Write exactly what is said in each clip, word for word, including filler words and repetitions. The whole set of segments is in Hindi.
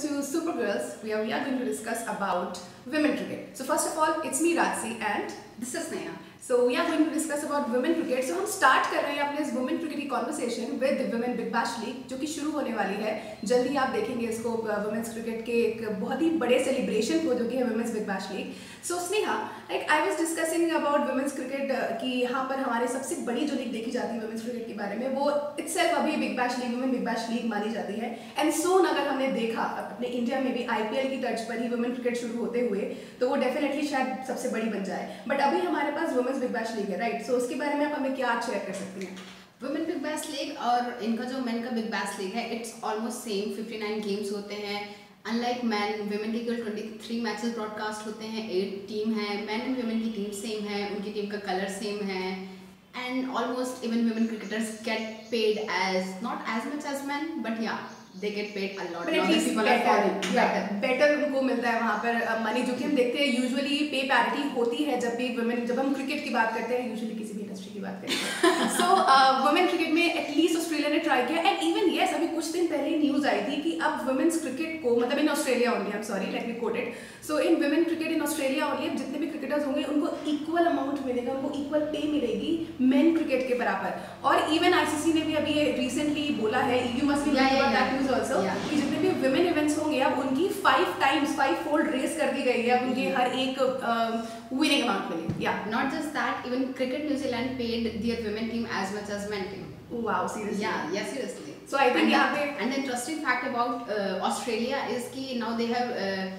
to Super Girls, where we are going to discuss about women cricket. So first of all, it's me Rajsi and this is Neha. So we are going to discuss about women cricket. So हम start कर रहे हैं अपने इस women cricket की conversation with women Big Bash League, जो कि शुरू होने वाली है. जल्दी आप देखेंगे इसको women's cricket के एक बहुत ही बड़े celebration को, जो कि है women's Big Bash League. So Sneha, like I was discussing about women's cricket कि यहाँ पर हमारे सबसे बड़ी जो लीग देखी जाती है women's cricket के बारे में, वो itself अभी Big Bash League, women Big Bash League मानी जाती है. And soon अगर हमने देखा अपने इंडिया में भी आई पी एल की टच पर ही women cricket शुरू होते हुए, तो वो definitely शायद सबसे बड़ी बन जाए. But अभी हमारे पास women's Big Bash League है, right? So उसके बारे में आप हमें क्या शेयर कर सकती हैं? Women Big Bash League और इनका जो men का Big Bash League है, it's almost same. fifty-nine games होते हैं. Unlike men, women के केवल twenty-three मैचेस ब्रॉडकास्ट होते हैं, eight टीम है. men and women की टीम सेम है, उनकी टीम का कलर सेम है. And almost even women cricketers get paid as not as much as men, but yeah, they get paid a lot. But at least better, better, better उनको मिलता है वहाँ पर मनी, जो कि हम देखते हैं यूजुअली पे पैरिटी होती है जब भी वुमेन, जब हम क्रिकेट की बात करते हैं, यूजुअली किसी भी इंडस्ट्री की बात करते हैं. सो वुमेन क्रिकेट में एटलीस्ट ऑस्ट्रेलिया ने ट्राई किया. एंड इवन यस, अभी कुछ दिन पहले न्यूज आई थी कि अब वुमेन्स क्रिकेट को, मतलब in Australia only, I am sorry let me quote it, so in women cricket in Australia only जितने भी क्रिकेटर्स होंगे उनको इक्वल अमाउंट मिलेगा, उनको इक्वल पे मिलेगी मेन क्रिकेट के बराबर. और इवन आईसीसी ने भी अभी ये रिसेंटली बोला है, you must be knowing about that news also, कि जितने भी विमेन इवेंट्स होंगे अब उनकी five times five fold raise कर दी गई है. अब उनके हर एक विनिंग अमाउंट मिले. या not just that, even cricket New Zealand paid their women team as much as men team. Wow, seriously? Yeah yeah seriously. So I think यहाँ पे and the interesting fact about Australia is कि now they have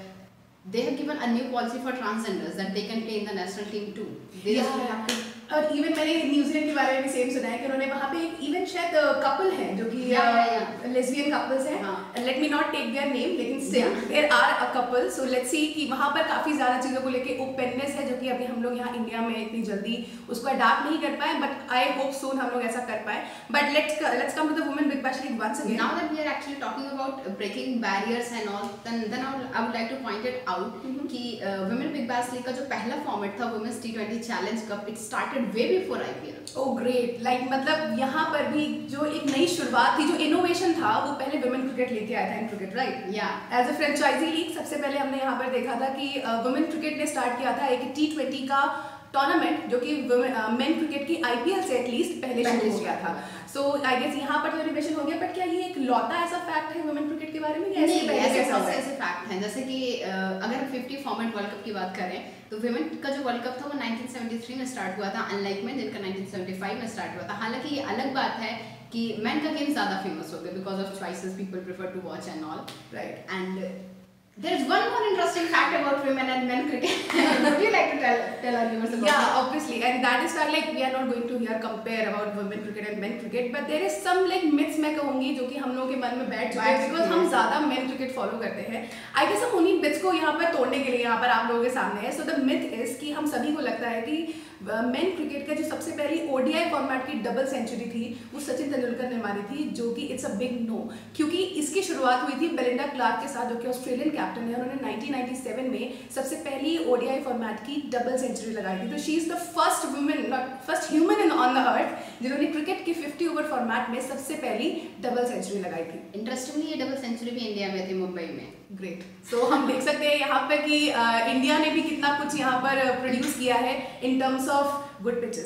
they have given a new policy for transgenders that they can play in the national team too. They yeah. just have to. और इवन मैंने न्यूजीलैंड के बारे में भी सेम सुना है कि उन्होंने वहाँ पे एक इवन शायद कपल हैं जो कि लेस्बियन कपल्स हैं. Let me not take their name, लेकिन still there are a couple. So let's see कि वहाँ पर काफ़ी ज़्यादा चीज़ों को लेके ओपननेस है, जो कि अभी हम लोग यहाँ इंडिया में इतनी जल्दी उसको अडाप्ट नहीं कर पाए. बट आई होप सून हम लोग ऐसा कर पाए. But let's let's come to the women big bash league once again. Now that we are actually talking about breaking barriers and all, then then I would, I would like to point it out कि वुमेन बिग बैश लीग का जो पहला फॉर्मेट था women's T twenty challenge cup, it started way before IPL. Oh great. Like मतलब यहाँ पर भी जो एक नई शुरुआत थी, जो इनोवेशन था, वो पहले वुमेन क्रिकेट लेके आया था इन क्रिकेट, राइट? या एज अ फ्रेंचाइजी लीग सबसे पहले हमने यहाँ पर देखा था कि वुमेन क्रिकेट ने स्टार्ट किया था एक टी ट्वेंटी का टूर्नामेंट, जो कि मेन क्रिकेट की आईपीएल से एटलीस्ट पहले शुरू हो गया था. सो आई गेस यहाँ पर तो इनोवेशन हो गया. बट क्या ये एक लौता ऐसा फैक्ट है वुमेन क्रिकेट के बारे में? नहीं, ऐसे ऐसे ऐसे फैक्ट हैं. जैसे कि अगर हम फिफ्टी फॉर्मेट वर्ल्ड कप की बात करें, तो वुमेन का जो वर्ल्ड कप था वो नाइनटीन सेवेंटी थ्री में स्टार्ट हुआ था, अनलाइक में जिनका नाइनटीन सेवेंटी फाइव में स्टार्ट हुआ था. हालांकि ये अलग बात है कि मैन का गेम ज़्यादा फेमस हो गया because of choices, people prefer to watch and all, right? And there is one more interesting fact about women and men cricket. Would you like to tell tell our viewers about? Yeah, that? obviously, and that is why like we are not going to here compare about women cricket and men cricket, but there is some like myths मैं कहूँगी जो कि हम लोगों के मन में बैठ चुके हैं because हम ज़्यादा men cricket follow करते हैं. I guess हम उन्हीं myths को यहाँ पर तोड़ने के लिए यहाँ पर आप लोगों के सामने है. So the myth is कि हम सभी को लगता है कि मेन क्रिकेट का जो सबसे पहली ओडीआई फॉर्मेट की डबल सेंचुरी थी वो सचिन तेंदुलकर ने मारी थी, जो कि इट्स अ बिग नो, क्योंकि इसकी शुरुआत हुई थी बेलिंडा क्लार्क के साथ, जो कि ऑस्ट्रेलियन कैप्टन है. उन्होंने नाइनटीन नाइंटी सेवन में सबसे पहली ओडीआई फॉर्मेट की डबल सेंचुरी लगाई थी. तो she is the first women, not first human in on the earth जिन्होंने क्रिकेट की फिफ्टी ओवर फॉर्मेट में सबसे पहली डबल सेंचुरी लगाई थी. इंटरेस्टिंगली ये डबल सेंचुरी भी इंडिया में थी, मुंबई में. ग्रेट. सो so, हम देख सकते हैं यहाँ पर कि इंडिया ने भी कितना कुछ यहाँ पर प्रोड्यूस किया है in terms of good pitches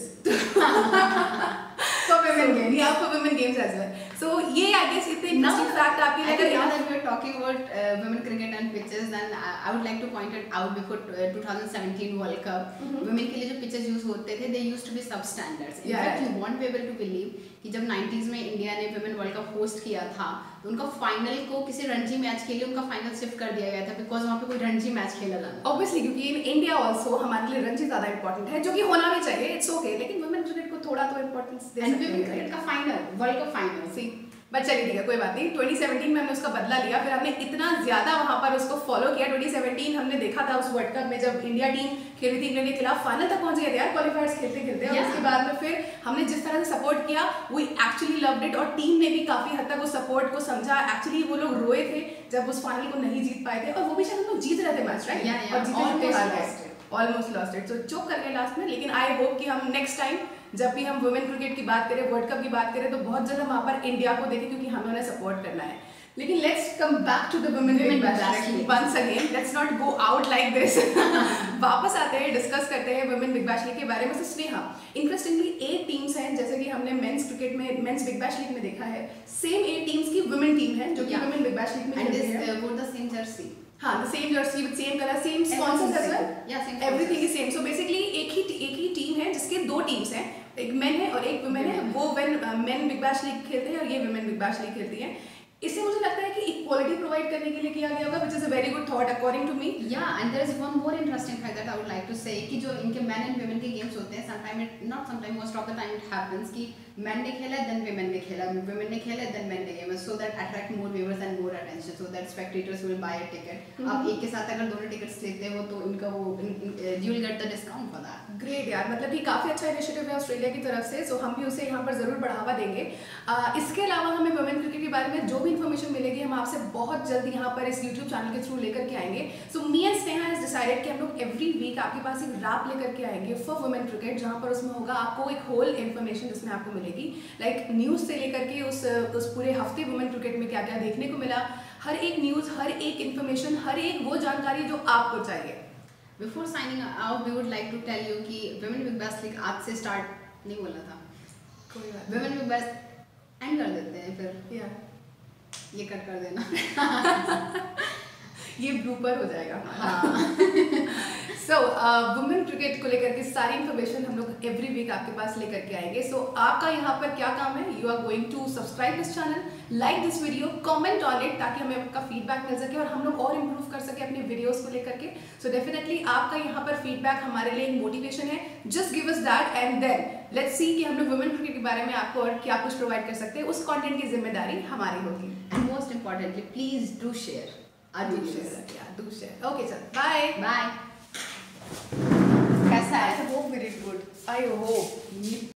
for women games. Yeah, for women games as well. So ये I guess इतने interesting fact आपके अगर now that we are talking about uh, women cricket and pitches, then I, I would like to point it out before uh, twenty seventeen World Cup, mm-hmm. women के लिए जो pitches use होते थे, they used to be substandards. In yeah, fact, yeah. you won't be able to believe कि जब नाइंटीज़ में इंडिया ने women World Cup host किया था, तो उनका फाइनल को किसी रणजी मैच के लिए उनका फाइनल शिफ्ट कर दिया गया था बिकॉज वहाँ पे कोई रणजी मैच खेला जाना. ऑब्वियसली, क्योंकि इन इंडिया ऑल्सो हमारे लिए रणजी ज़्यादा इंपॉर्टेंट है, जो कि होना भी चाहिए, इट्स ओके, लेकिन वुमेन क्रिकेट को थोड़ा तो इंपॉर्टेंस दे सकते हैं. क्रिकेट का final, world cup final, see. But चलिए ठीक है, कोई बात नहीं. ट्वेंटी सेवेंटीन में हमने उसका बदला लिया, फिर हमने इतना ज़्यादा वहाँ पर उसको फॉलो किया. ट्वेंटी सेवेंटीन हमने देखा था उस वर्ल्ड कप में जब इंडिया टीम खेल रही थी इंग्लैंड के खिलाफ, फाइनल तक पहुँच गए थे यार, क्वालिफायर्स खेलते खेलते. और उसके बाद में फिर हमने जिस तरह से सपोर्ट किया, वी एक्चुअली लव्ड इट. और टीम ने भी काफ़ी हद तक उस सपोर्ट को समझा. एक्चुअली वो लोग रोए थे जब उस फाइनल को नहीं जीत पाए थे, और वो भी शायद हम लोग जीत रहे थे मैच, राइट? और जीते जीते हार गए, ऑलमोस्ट लॉस्ट इट. सो चुप कर गए लास्ट में. लेकिन आई होप कि हम नेक्स्ट टाइम जब भी हम वुमेन क्रिकेट की बात करें, वर्ल्ड कप की बात करें, तो बहुत ज़्यादा वहाँ पर इंडिया को देखें, क्योंकि हमें उन्हें सपोर्ट करना है. लेकिन let's come back to the women big bash league once again, let's not go out like this. वापस आते हैं, डिस्कस करते हैं वुमेन बिग बैश लीग के बारे में। तो स्नेहा, इंटरेस्टिंगली एट टीम्स हैं, जैसे कि हमने मेंस क्रिकेट में मेंस बिग बैश लीग में देखा है, सेम एट टीम्स की वुमेन टीम है जो कि वुमेन बिग बैश लीग में खेलती है। वो द सेम जर्सी, हाँ, the same jersey with same colour, same sponsors as well, या same everything is same. So basically एक ही एक ही टीम है जिसके दो टीम्स हैं, एक मेन है और एक वुमेन है। वो when men big bash league खेलते हैं और ये वुमेन बिग बैश लीग खेलती है। इससे मुझे लगता है कि इक्वालिटी प्रोवाइड करने के लिए किया गया होगा, which is a very good thought according to me. या and there is one more interesting fact that I would like to say कि जो इनके मेन एंड वुमेन के गेम्स होते हैं, sometime it not sometime most of the time it happens कि मेन ने खेला देन वुमेन ने खेला, वुमेन ने खेला देन मेन ने खेला, so that attract more viewers and more attention, so that spectators will buy a ticket. आप एक के साथ अगर दोनों टिकट्स लेते हो तो इनका वो you will get the discount for that. Great यार, मतलब कि काफ़ी अच्छा इनिशिएटिव है ऑस्ट्रेलिया की तरफ से, सो हम भी उसे यहाँ पर ज़रूर बढ़ावा देंगे। आ, इसके अलावा हमें वुमेन क्रिकेट के बारे में जो भी इन्फॉर्मेशन मिलेगी हम आपसे बहुत जल्द यहाँ पर इस यूट्यूब चैनल के थ्रू लेकर के आएंगे। So me and Sneha has decided कि हम लोग एवरी वीक आपके पास एक रैप लेकर के आएंगे फॉर वुमेन क्रिकेट, जहाँ पर उसमें होगा आपको एक होल इन्फॉर्मेशन जिसमें आपको मिलेगी, लाइक like, न्यूज़ से लेकर के उस उस पूरे हफ्ते वुमेन क्रिकेट में क्या क्या देखने को मिला, हर एक न्यूज़, हर एक इन्फॉर्मेशन, हर एक वो जानकारी जो आपको चाहिए। Before signing out we would like to tell you कि वुमेन बिग बैश लीग आज से स्टार्ट नहीं बोला था, कोई बात वुमेन बिग बैश एंड कर देते हैं फिर, या ये कट कर देना। ये ब्लूपर हो जाएगा। हाँ। सो वुमेन क्रिकेट को लेकर के सारी इन्फॉर्मेशन हम लोग एवरी वीक आपके पास लेकर के आएंगे। सो so, आपका यहाँ पर क्या काम है, you are going to subscribe this channel, like this video, comment on it, ताकि हमें आपका फीडबैक मिल सके और हम लोग और इम्प्रूव कर सके अपने वीडियोस को लेकर के। सो डेफिनेटली आपका यहाँ पर फीडबैक हमारे लिए एक मोटिवेशन है। Just give us that and then let's see कि हम लोग वुमेन क्रिकेट के बारे में आपको और क्या कुछ प्रोवाइड कर सकते हैं। उस कंटेंट की जिम्मेदारी हमारी होगी। And most importantly please do share, do share, या do share. Okay sir, bye bye. कैसा है? I hope very good. I hope.